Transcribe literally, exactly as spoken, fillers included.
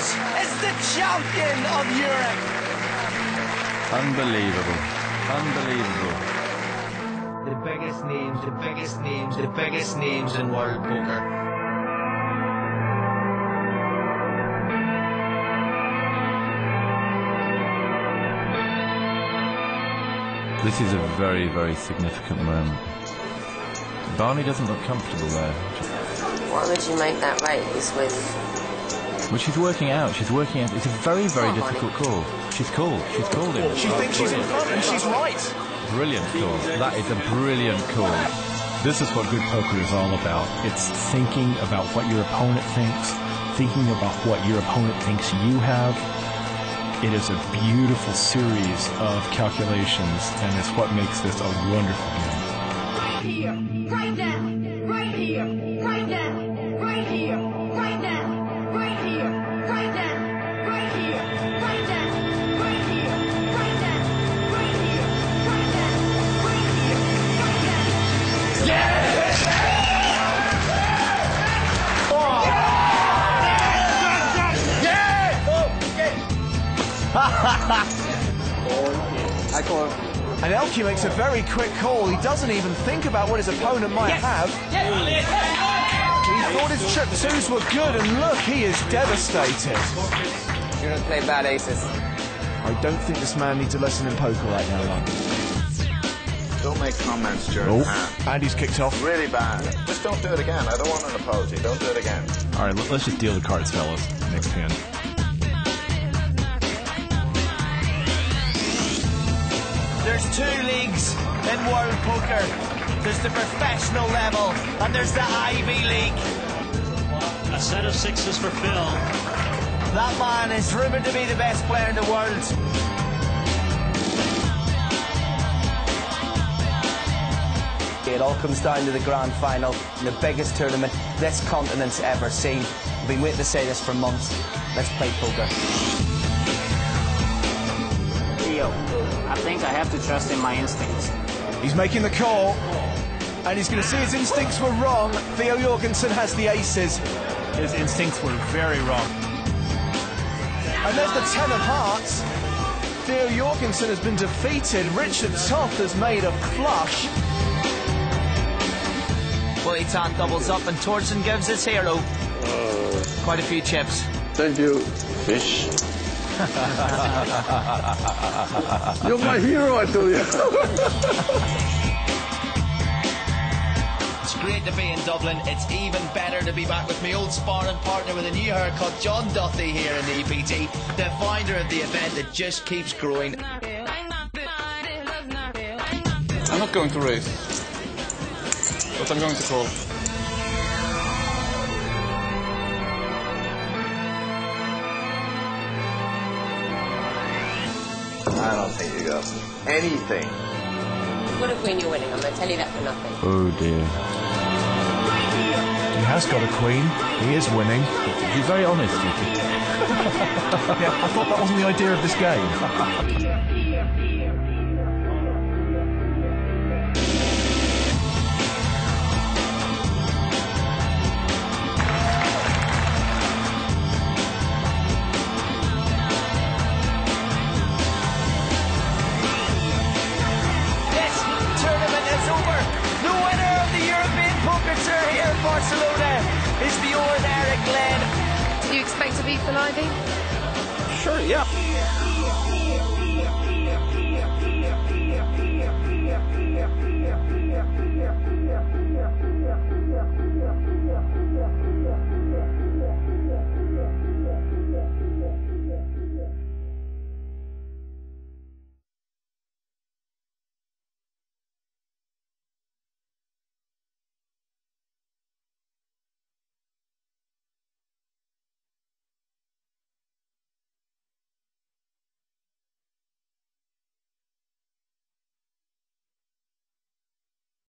is the champion of Europe. Unbelievable. Unbelievable. The biggest names, the biggest names, the biggest names in world poker. This is a very, very significant moment. Barney doesn't look comfortable there. Why would you make that raise with... Well, she's working out. She's working out. It's a very, very Oh, difficult call. She's called. She's called him. She thinks she's in front and she's right. Brilliant call. That is a brilliant call. This is what good poker is all about. It's thinking about what your opponent thinks, thinking about what your opponent thinks you have. It is a beautiful series of calculations, and it's what makes this a wonderful game. Right here, right now, right here, right now, right here, right now, right here, right now, right here, right now, right here, right now, right here, right now, right here, right now. Yeah! I call. And Elke makes a very quick call. He doesn't even think about what his opponent might yes. have. Yes. He thought his trip twos were good, and look, he is devastated. You're gonna play bad aces. I don't think this man needs a lesson in poker right now, Lon. Don't make comments during oh. hand. Andy's kicked off. Really bad. Just don't do it again. I don't want an apology. Don't do it again. All right, let's just deal the cards, fellas. Next hand. There's two leagues in world poker. There's the professional level and there's the Ivy League. A set of sixes for Phil. That man is rumoured to be the best player in the world. It all comes down to the grand final in the biggest tournament this continent's ever seen. I've been waiting to say this for months. Let's play poker. Theo, I think I have to trust in my instincts. He's making the call, and he's going to see his instincts were wrong. Theo Jorgensen has the aces. His instincts were very wrong. And there's the ten of hearts. Theo Jorgensen has been defeated. Richard Toth has made a flush. Boitan doubles up and Torsten gives his hero uh, quite a few chips. Thank you, fish. You're my hero, I tell you. It's great to be in Dublin. It's even better to be back with my old sparring partner with a new haircut, John Duthie, here in the E P T, the founder of the event that just keeps growing. I'm not going to race, but I'm going to call. I don't think you got anything. What a queen you're winning. I'm going to tell you that for nothing. Oh dear. He has got a queen. He is winning. He's very honest, you think? Yeah, I thought that wasn't the idea of this game. Barcelona is the old Eric Glenn. Do you expect to beat Phil Ivey? Sure, yeah.